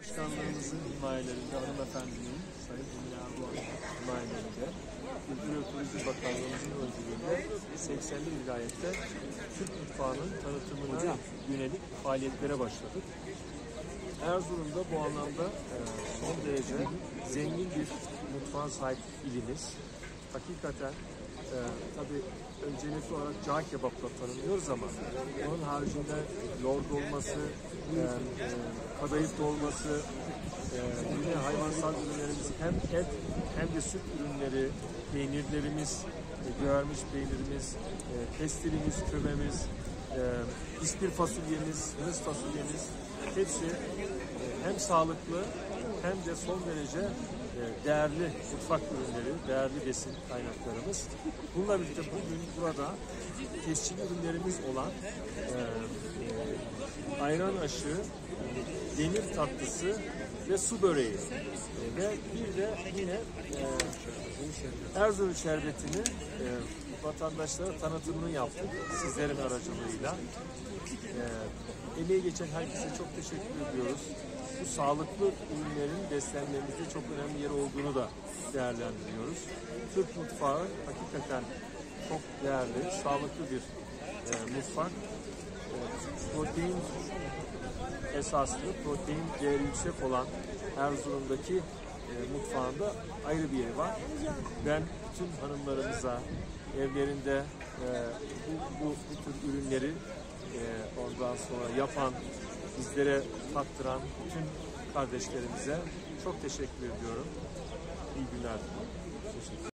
Başkanlarımızın himayelerinde, hanımefendinin, Sayın Emine Erdoğan'ın himayelerinde, Kültür ve Turizm Bakanlığımızın öncülüğünde 80'li vilayette Türk mutfağının tanıtımına yönelik faaliyetlere başladık. Erzurum'da bu anlamda son derece zengin bir mutfağa sahip ilimiz. Hakikaten tabii öncelikli olarak cağ kebapla tanımlıyoruz ama onun haricinde yoğurt dolması, kadayıf dolması, yine hayvansal ürünlerimiz hem et hem de süt ürünleri, peynirlerimiz, göğermiş peynirimiz, pestilimiz, kömemiz, ispir fasulyemiz, hınız fasulyemiz hepsi hem sağlıklı hem de son derece değerli mutfak ürünleri, değerli besin kaynaklarımız. Bununla birlikte bugün burada tescil ürünlerimiz olan ayran aşı, demir tatlısı ve su böreği ve bir de yine Erzurum şerbetini vatandaşlara tanıtımını yaptık sizlerin aracılığıyla. Emeği geçen herkese çok teşekkür ediyoruz. Bu sağlıklı ürünlerin beslenmemizde çok önemli yer olduğunu da değerlendiriyoruz. Türk mutfağı hakikaten çok değerli, sağlıklı bir mutfak. Protein esaslı, protein değeri yüksek olan Erzurum'daki mutfağında ayrı bir yeri var. Ben bütün hanımlarımıza evlerinde bu tür ürünleri ondan sonra yapan, bizlere tattıran bütün kardeşlerimize çok teşekkür ediyorum. İyi günler diliyorum.